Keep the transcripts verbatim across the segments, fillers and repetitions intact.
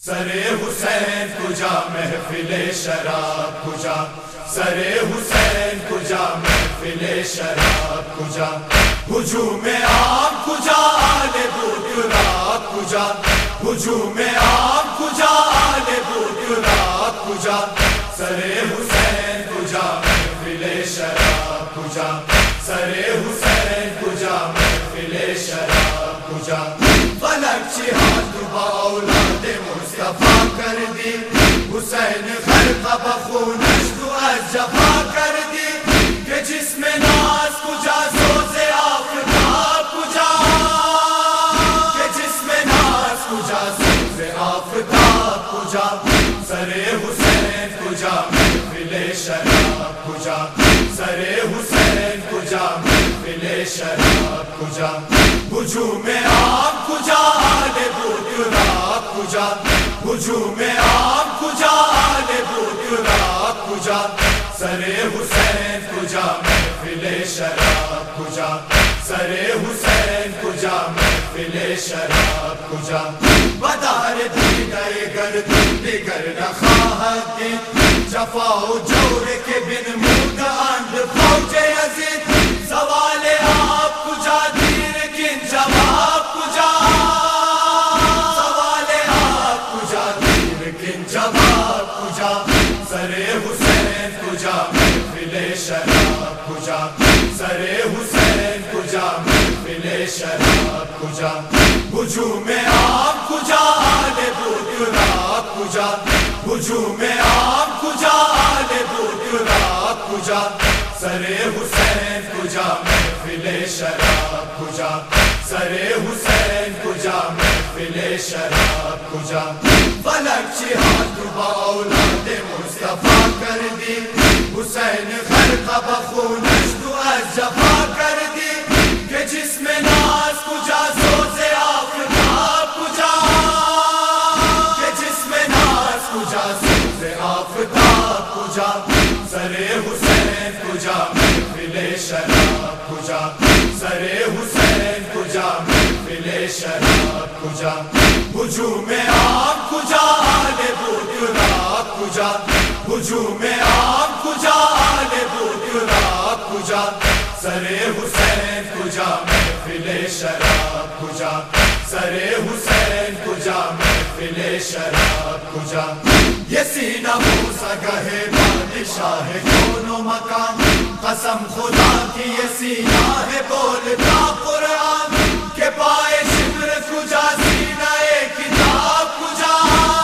سرے حسین کجا محفل شراب کجا، سرے حسین کجا محفل شراب کجا، ہجوم عام کجا آل بودرات کجا، ہجوم عام کجا آل بودرات کجا، سرے حسین کجا محفل شراب کجا، سرے حسین کجا محفل شراب کجا، فلک جہاد با اولاد مصطفیٰ کر دی، حسین خلق بخونش تو از جفا کر دی، کہ جس میں ناز کجا سوز آفتاب کجا، کہ جس میں ناز کجا سوز آفتاب کجا، سرے حسین کجا محفل شراب کجا، سرے حسین کجا محفل شراب کجا، ہجوم عام کجا آل بودرات کجا، ہجوم عام کجا آل بودرات کجا، سرے حسین کجا محفل شراب کجا، سرے حسین کجا محفل شراب کجا، بدار دیگر گردن دیگر نخواہد دید، جفا و جور کے بن مود اند فوج یزید، سوال آپ کجا دیر کن جواب کجا، سوال آپ کجا دیر کن جواب کجا، سرے حسین کجا محفل شراب کجا، سرے حسین کجا محفل شراب کجا، ہجوم عام کجا آل بودرات کجا، ہجوم عام کجا آل بودرات کجا، سرے حسین کجا محفل شراب کجا، سرے حسین کجا محفل شراب کجا، فلک جہاد با اولاد مصطفیٰ کر دی، حسین خلق بخونش تو از جفا کر دی، کہ جس میں ناز کجا سوز آفتاب کجا، کہ جس میں ناز کجا سوز آفتاب کجا، سرے حسین کجا محفل شراب کجا، سرے حسین کجا محفل شراب کجا، ہجوم عام کجا آل بودرات کجا، ہجوم عام کجا آل بودرات کجا، سرے حسین کجا محفل شراب کجا، سرے حسین کجا محفل شراب کجا، یہ سینہ موسیٰ گہے بادشاہ کون و مکان، قسم خدا کی یہ سینہ ہے بولتا قرآن، کہ پائے شبر کجا سینہ کتاب کجا،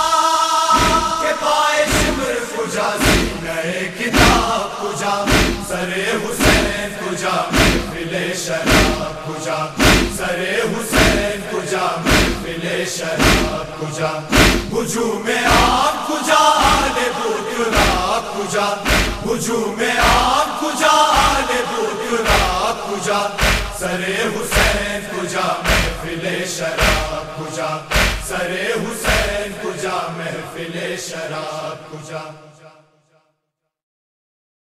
کہ پائے شبر کجا سینہ کتاب کجا، سرے حسین کجا محفل شراب کجا، سرے حسین کجا محفل شراب کجا، ہجوم عام کجا آل بودرات کجا، ہجوم عام کجا آل بودرات کجا، سرے حسین کجا محفل شراب کجا، سرے حسین کجا محفل شراب کجا۔